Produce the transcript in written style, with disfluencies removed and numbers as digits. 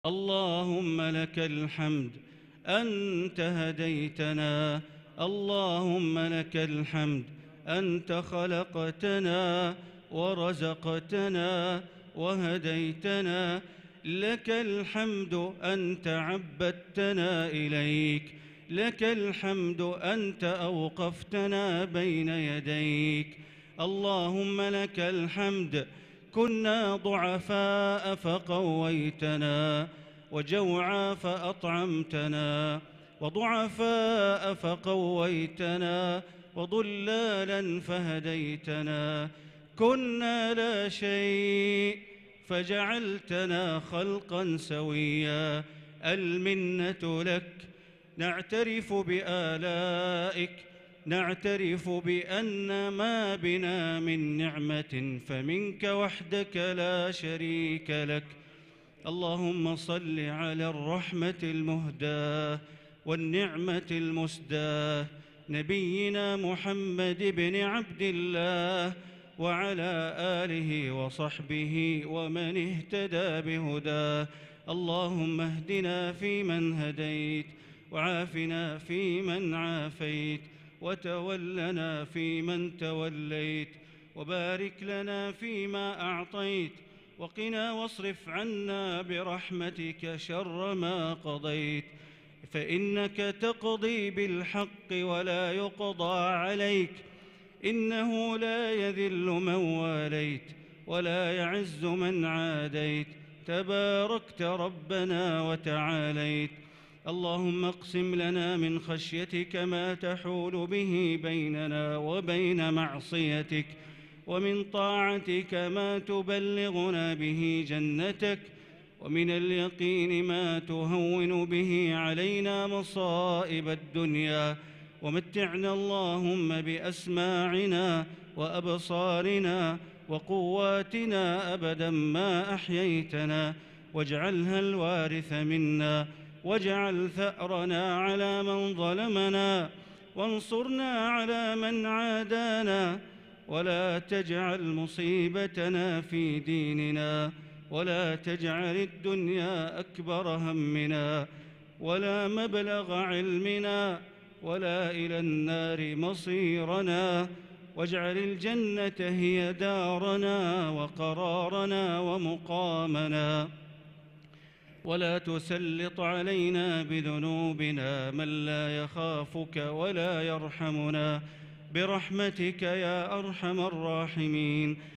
اللهم لك الحمد أنت هديتنا. اللهم لك الحمد أنت خلقتنا ورزقتنا وهديتنا. لك الحمد أنت عبدتنا إليك. لك الحمد أنت أوقفتنا بين يديك. اللهم لك الحمد كنا ضعفاء فقويتنا، وجوعا فأطعمتنا، وضعفاء فقويتنا، وضلالا فهديتنا. كنا لا شيء فجعلتنا خلقا سويا. المنة لك. نعترف بآلائك، نعترف بأن ما بنا من نعمة فمنك وحدك لا شريك لك. اللهم صل على الرحمة المهداة والنعمة المسداة نبينا محمد بن عبد الله، وعلى آله وصحبه ومن اهتدى بهداه. اللهم اهدنا فيمن هديت، وعافنا فيمن عافيت، وتولنا فيمن توليت، وبارك لنا فيما أعطيت، وقنا واصرف عنا برحمتك شر ما قضيت، فإنك تقضي بالحق ولا يقضى عليك. إنه لا يذل من واليت ولا يعز من عاديت. تباركت ربنا وتعاليت. اللهم اقسم لنا من خشيتك ما تحول به بيننا وبين معصيتك، ومن طاعتك ما تبلغنا به جنتك، ومن اليقين ما تهون به علينا مصائب الدنيا. ومتعنا اللهم بأسماعنا وأبصارنا وقواتنا أبدا ما أحييتنا، واجعلها الوارث منا، واجعل ثأرنا على من ظلمنا، وانصرنا على من عادانا، ولا تجعل مصيبتنا في ديننا، ولا تجعل الدنيا أكبر همنا ولا مبلغ علمنا، ولا إلى النار مصيرنا. واجعل الجنة هي دارنا وقرارنا ومقامنا، ولا تسلط علينا بذنوبنا من لا يخافك ولا يرحمنا، برحمتك يا أرحم الراحمين.